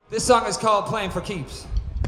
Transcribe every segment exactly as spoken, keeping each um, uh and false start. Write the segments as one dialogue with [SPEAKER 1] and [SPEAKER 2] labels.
[SPEAKER 1] This song is called Playing for Keeps.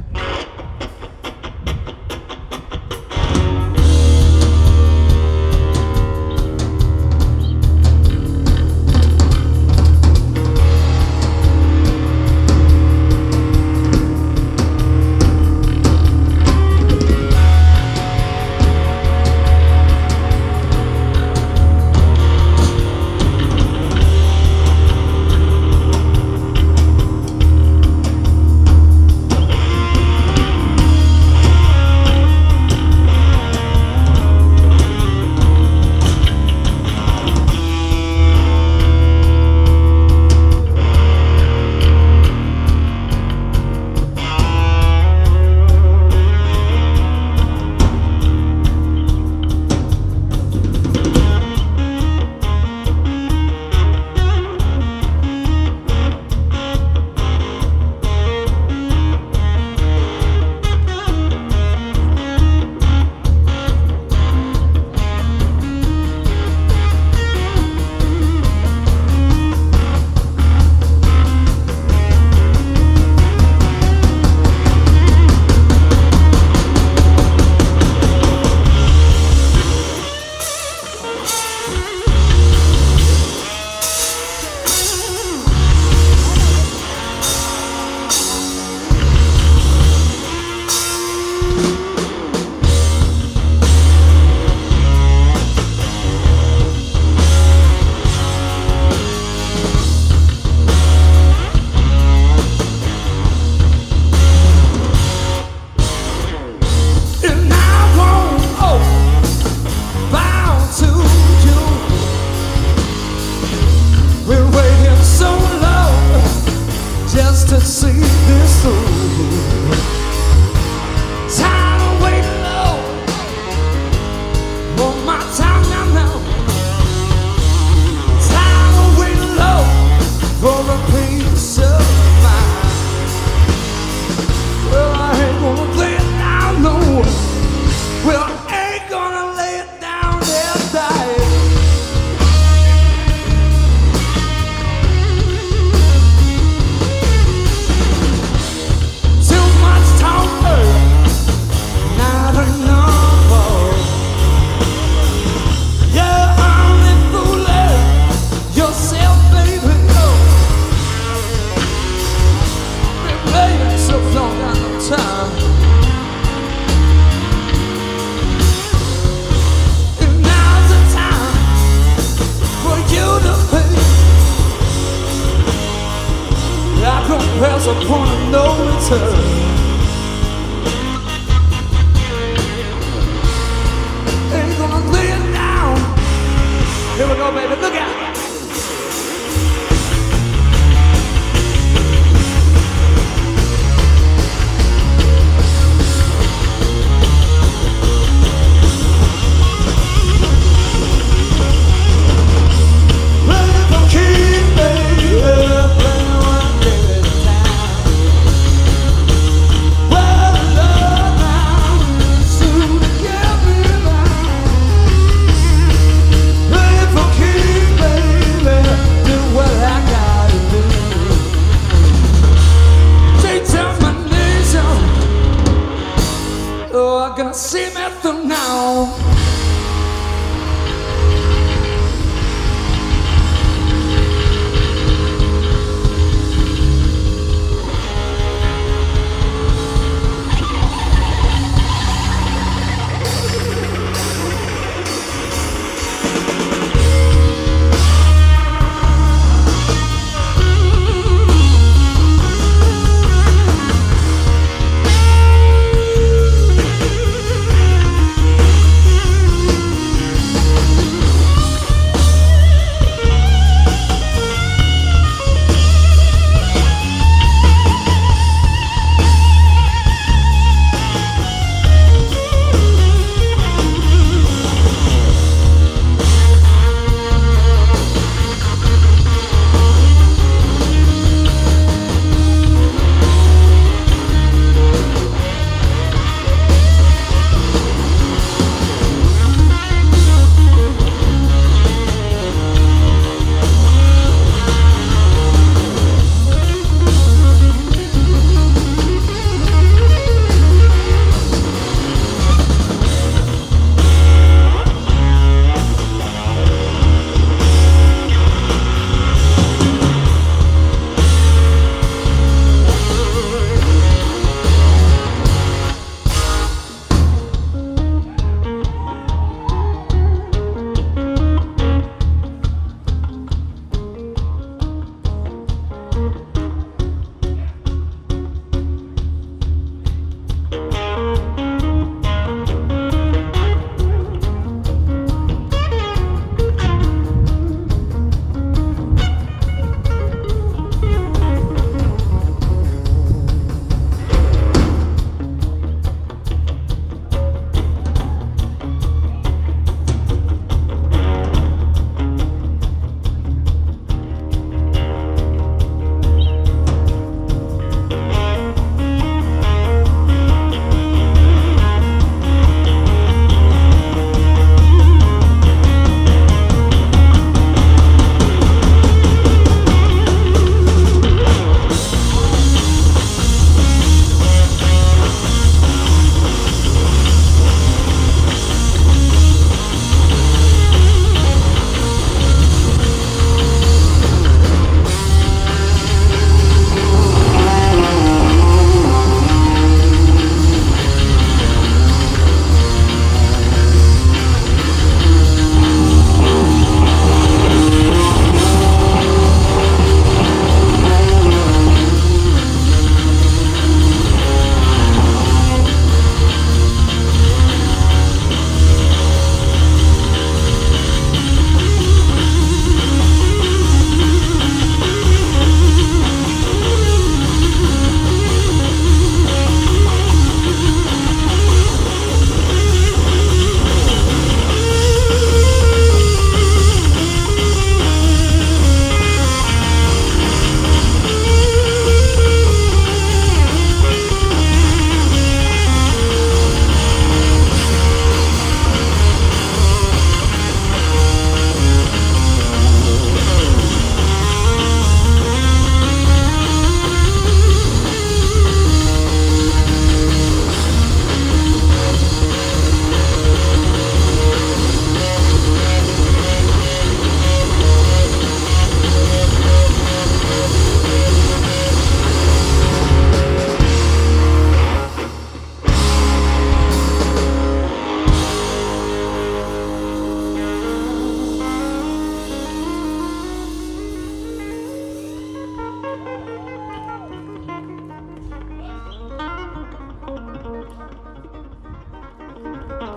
[SPEAKER 1] To see this through, time to wait low for my time now, now. Time to wait low for a peace of mind. Well, I ain't gonna play it down, no. Well, I ain't gonna lay it down and die. There's a point of no return. Ain't gonna lay it down. Here we go, baby, look out.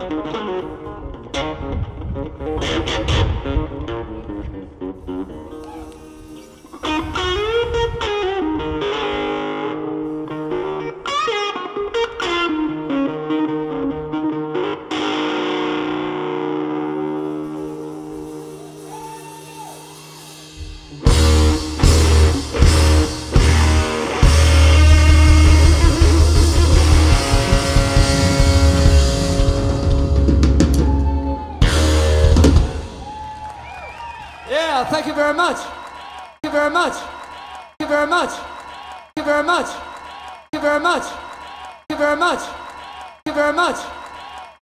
[SPEAKER 1] Thank you very much. Thank you very much. Thank you very much. Thank you very much. Thank you very much. Thank you very much. Thank you very much.